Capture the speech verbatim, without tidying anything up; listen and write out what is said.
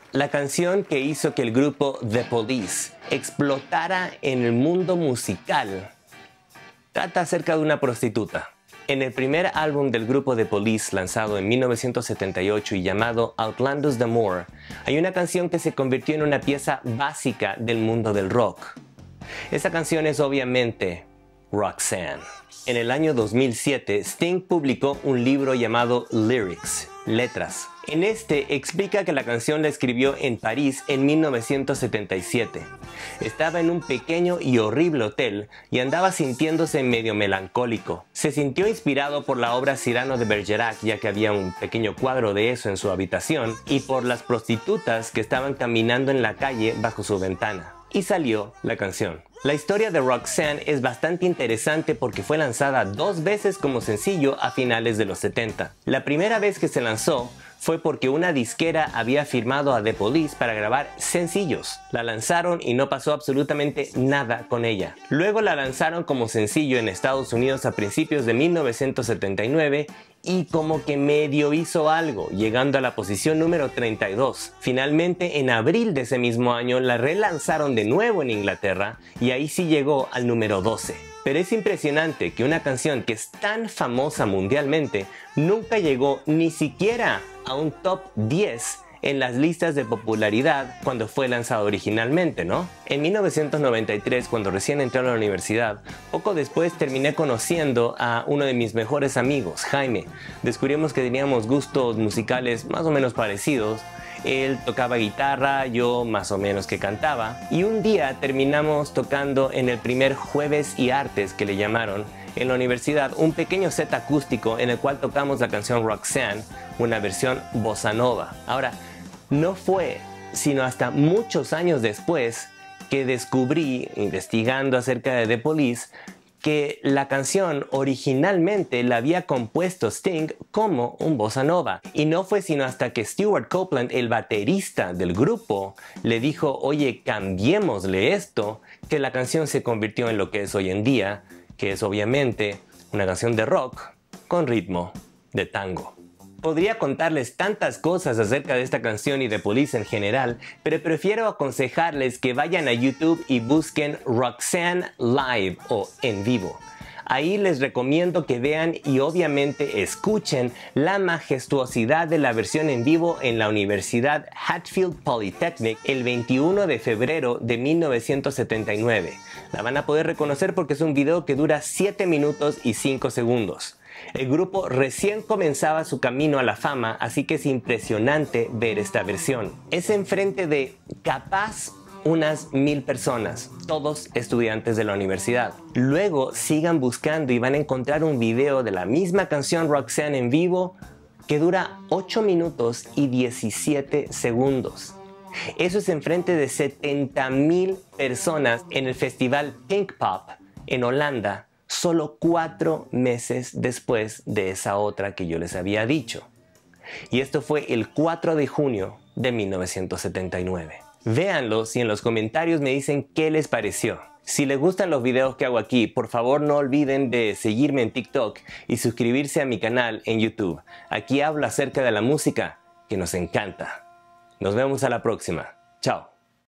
La canción que hizo que el grupo The Police explotara en el mundo musical trata acerca de una prostituta. En el primer álbum del grupo The Police, lanzado en mil novecientos setenta y ocho y llamado Outlandos the Moor, hay una canción que se convirtió en una pieza básica del mundo del rock. Esa canción es obviamente Roxanne. En el año dos mil siete, Sting publicó un libro llamado Lyrics, Letras. En este explica que la canción la escribió en París en mil novecientos setenta y siete. Estaba en un pequeño y horrible hotel y andaba sintiéndose medio melancólico. Se sintió inspirado por la obra Cyrano de Bergerac, ya que había un pequeño cuadro de eso en su habitación, y por las prostitutas que estaban caminando en la calle bajo su ventana. Y salió la canción. La historia de Roxanne es bastante interesante porque fue lanzada dos veces como sencillo a finales de los setenta. La primera vez que se lanzó fue porque una disquera había firmado a The Police para grabar sencillos. La lanzaron y no pasó absolutamente nada con ella. Luego la lanzaron como sencillo en Estados Unidos a principios de mil novecientos setenta y nueve y como que medio hizo algo, llegando a la posición número treinta y dos. Finalmente, en abril de ese mismo año, la relanzaron de nuevo en Inglaterra y ahí sí llegó al número doce. Pero es impresionante que una canción que es tan famosa mundialmente nunca llegó ni siquiera a un top diez en las listas de popularidad cuando fue lanzado originalmente, ¿no? En mil novecientos noventa y tres, cuando recién entré a la universidad, poco después terminé conociendo a uno de mis mejores amigos, Jaime. Descubrimos que teníamos gustos musicales más o menos parecidos. Él tocaba guitarra, yo más o menos que cantaba, y un día terminamos tocando en el primer Jueves y Artes, que le llamaron, en la universidad, un pequeño set acústico en el cual tocamos la canción Roxanne, una versión bossa nova. Ahora, no fue sino hasta muchos años después que descubrí, investigando acerca de The Police, que la canción originalmente la había compuesto Sting como un bossa nova. Y no fue sino hasta que Stewart Copeland, el baterista del grupo, le dijo, oye, cambiémosle esto, que la canción se convirtió en lo que es hoy en día, que es obviamente una canción de rock con ritmo de tango. Podría contarles tantas cosas acerca de esta canción y de Police en general, pero prefiero aconsejarles que vayan a YouTube y busquen Roxanne Live o en vivo. Ahí les recomiendo que vean y obviamente escuchen la majestuosidad de la versión en vivo en la Universidad Hatfield Polytechnic el veintiuno de febrero de mil novecientos setenta y nueve. La van a poder reconocer porque es un video que dura siete minutos y cinco segundos. El grupo recién comenzaba su camino a la fama, así que es impresionante ver esta versión. Es enfrente de capaz unas mil personas, todos estudiantes de la universidad. Luego sigan buscando y van a encontrar un video de la misma canción Roxanne en vivo que dura ocho minutos y diecisiete segundos. Eso es enfrente de setenta mil personas en el festival Pinkpop en Holanda, solo cuatro meses después de esa otra que yo les había dicho. Y esto fue el cuatro de junio de mil novecientos setenta y nueve. Véanlos y en los comentarios me dicen qué les pareció. Si les gustan los videos que hago aquí, por favor no olviden de seguirme en TikTok y suscribirse a mi canal en YouTube. Aquí hablo acerca de la música que nos encanta. Nos vemos a la próxima. Chao.